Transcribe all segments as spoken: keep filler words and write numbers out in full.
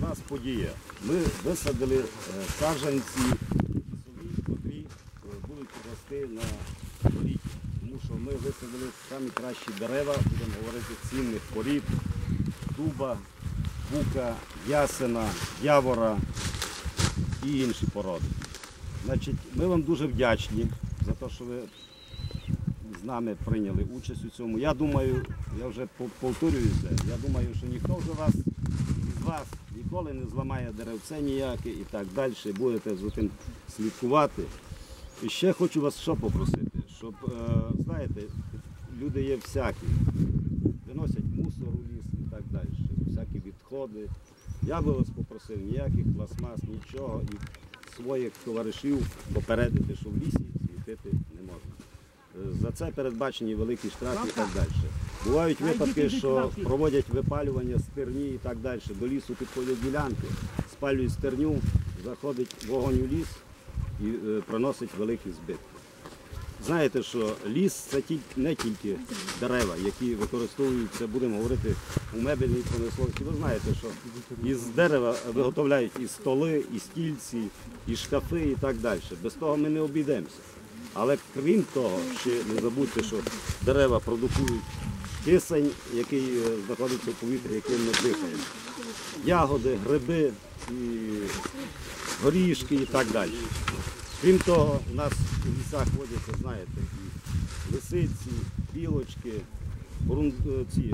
нас подія. Ми висадили саджанці лісові, котрі будуть рости на століття. Тому що ми висадили самі кращі дерева, будемо говорити, цінних порід, дуба, бука, ясена, явора і інші породи. Значить, ми вам дуже вдячні за те, що ви з нами прийняли участь у цьому. Я думаю, я вже повторююся, я думаю, що ніхто вже вас, із вас ніколи не зламає деревце ніяке і так далі, будете за тим слідкувати. І ще хочу вас що попросити, щоб, знаєте, люди є всякі, виносять мусор у ліс і так далі, всякі відходи. Я би вас попросив, ніяких пластмас, нічого, і своїх товаришів попередити, що в лісі світити не можна. За це передбачені великі штрафи і так далі. Бувають випадки, що проводять випалювання стерні і так далі. До лісу підходять ділянки, спалюють стерню, заходить вогонь у ліс і приносить великі збитки. Знаєте, що ліс – це не тільки дерева, які використовуються, будемо говорити, у мебельній промисловості. Ви знаєте, що із дерева виготовляють і столи, і стільці, і шкафи і так далі. Без того ми не обійдемося. Але крім того, ще не забудьте, що дерева продукують кисень, який знаходиться в повітрі, яким ми дихаємо. Ягоди, гриби, і горішки і так далі. Крім того, у нас у лісах водяться, знаєте, і лисиці, білочки, ці,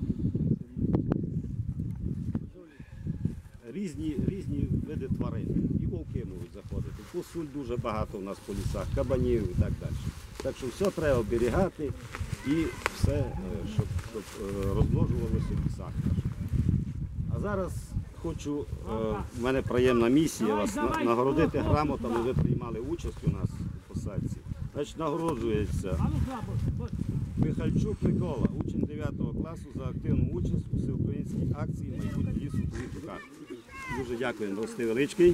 різні, різні види тварин. І вовки можуть заходити. Косуль дуже багато у нас по лісах, кабанів і так далі. Так що все треба оберігати і все, щоб, щоб розмножувалося в лісах наших. А зараз хочу, в мене приємна місія вас нагородити грамотами, ви приймали участь у нас у посадці. Значить, нагороджується Михальчук Микола, учень дев'ятого класу, за активну участь у всеукраїнській акції «Майбутнє лісу у Вітуках». Дуже дякую, рости величкий.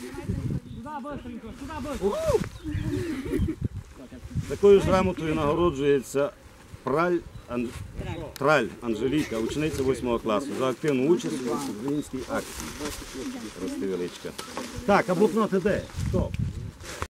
Такою ж грамотою нагороджується Праль Ан... Траль Анжеліка, учениця восьмого класу, за активну участь у всеукраїнській акції. Рости величка. Так, а блокноти де? Стоп.